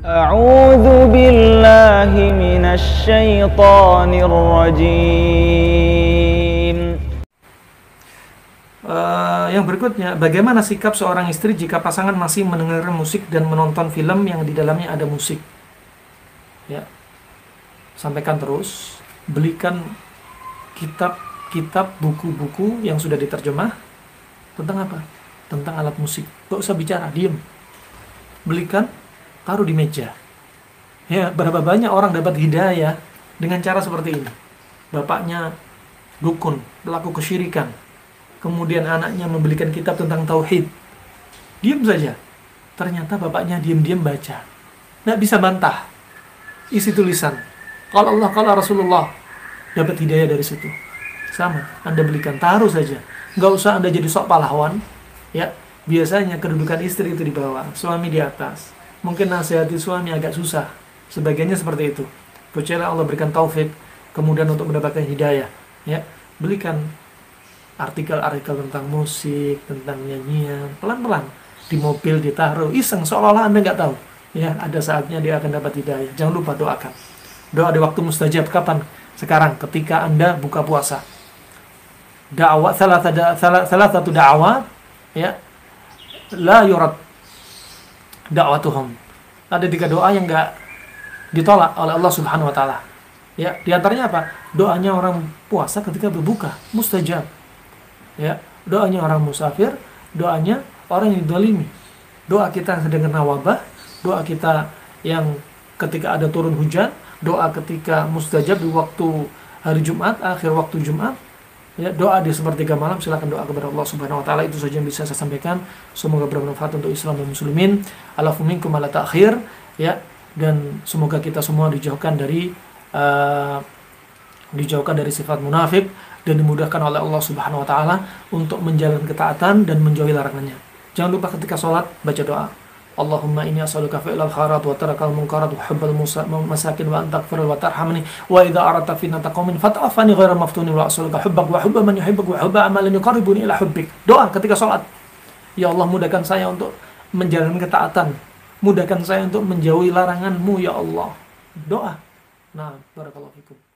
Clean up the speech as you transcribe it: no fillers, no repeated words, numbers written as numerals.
A'udzu billahi minasy syaithanir rajim. Yang berikutnya, bagaimana sikap seorang istri jika pasangan masih mendengarkan musik dan menonton film yang di dalamnya ada musik? Ya, sampaikan terus, belikan kitab, buku-buku yang sudah diterjemah tentang apa? Tentang alat musik. Gak usah bicara, diem. Belikan, taruh di meja. Ya, berapa banyak orang dapat hidayah dengan cara seperti ini. Bapaknya dukun, pelaku kesyirikan. Kemudian anaknya membelikan kitab tentang tauhid. Diam saja. Ternyata bapaknya diam-diam baca. Nggak bisa bantah isi tulisan. Kalau Allah, kalau Rasulullah, dapat hidayah dari situ. Sama, Anda belikan, taruh saja. Nggak usah Anda jadi sok pahlawan. Ya, biasanya kedudukan istri itu di bawah, suami di atas. Mungkin nasihati suami agak susah. Sebagiannya seperti itu. Percayalah Allah berikan taufik, kemudian untuk mendapatkan hidayah. Ya, belikan artikel-artikel tentang musik, tentang nyanyian, pelan-pelan di mobil ditaruh, iseng seolah-olah Anda nggak tahu. Ya, ada saatnya dia akan dapat hidayah. Jangan lupa doakan. Doa di waktu mustajab kapan? Sekarang, ketika Anda buka puasa. Salah satu da'wah, ya, la yurad da'watuhum. Ada 3 doa yang nggak ditolak oleh Allah Subhanahu wa taala. Ya, di antaranya apa? Doanya orang puasa ketika berbuka, mustajab. Ya, doanya orang musafir, doanya orang yang dizalimi. Doa kita yang sedang kena wabah, doa kita yang ketika ada turun hujan, doa ketika mustajab di waktu hari Jumat, akhir waktu Jumat. Ya, doa di sepertiga malam, silakan doa kepada Allah Subhanahu wa taala. Itu saja yang bisa saya sampaikan. Semoga bermanfaat untuk Islam dan muslimin. Alafu minkum ala ta'khir, ya, dan semoga kita semua dijauhkan dari sifat munafik dan dimudahkan oleh Allah Subhanahu wa taala untuk menjalankan ketaatan dan menjauhi larangannya. Jangan lupa ketika sholat baca doa. Allahumma inni as'aluka fi'lal khairat wa tarakal munkarat wa hubbal masakin wa antakfir wa tarhamni wa idza aradta fitnata qaumin fata'afani ghairal maftunin wa as'aluka hubbak wa hubba man yuhibbuk wa hubba amalin yuqarribuni ila hubbik. Doa ketika sholat. Ya Allah, mudahkan saya untuk menjalankan ketaatan. Mudahkan saya untuk menjauhi larangan-Mu ya Allah. Doa. Nah, barakallahu fikum.